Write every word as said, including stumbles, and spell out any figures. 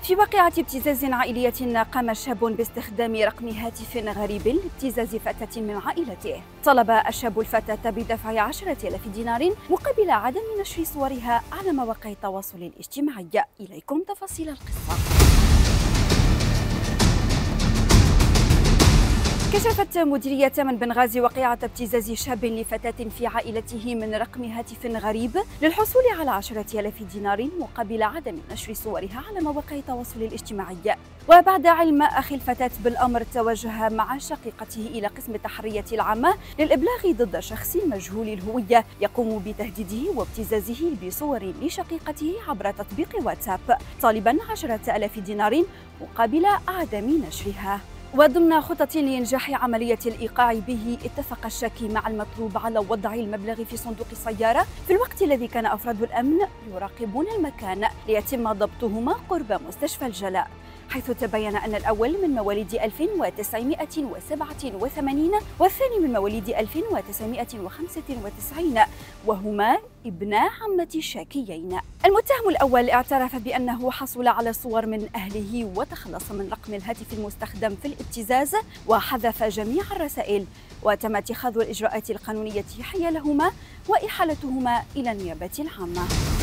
في واقعة ابتزاز عائلية قام شاب باستخدام رقم هاتف غريب لابتزاز فتاة من عائلته. طلب الشاب الفتاة بدفع عشرة آلاف دينار مقابل عدم نشر صورها على مواقع التواصل الاجتماعي. إليكم تفاصيل القصة. كشفت مديرية من بنغازي واقعة ابتزاز شاب لفتاة في عائلته من رقم هاتف غريب للحصول على عشرة آلاف دينار مقابل عدم نشر صورها على مواقع التواصل الاجتماعي. وبعد علم أخي الفتاة بالأمر توجه مع شقيقته إلى قسم التحرية العامة للإبلاغ ضد شخص مجهول الهوية يقوم بتهديده وابتزازه بصور لشقيقته عبر تطبيق واتساب، طالبا عشرة آلاف دينار مقابل عدم نشرها. وضمن خطط لإنجاح عملية الإيقاع به، اتفق الشاكي مع المطلوب على وضع المبلغ في صندوق السيارة في الوقت الذي كان أفراد الأمن يراقبون المكان ليتم ضبطهما قرب مستشفى الجلاء، حيث تبين أن الأول من مواليد ألف وتسعمائة وسبعة وثمانين والثاني من مواليد ألف وتسعمائة وخمسة وتسعين، وهما ابنا عمة الشاكيين. المتهم الأول اعترف بأنه حصل على صور من أهله وتخلص من رقم الهاتف المستخدم في الابتزاز وحذف جميع الرسائل، وتم اتخاذ الإجراءات القانونية حيالهما وإحالتهما إلى النيابة العامة.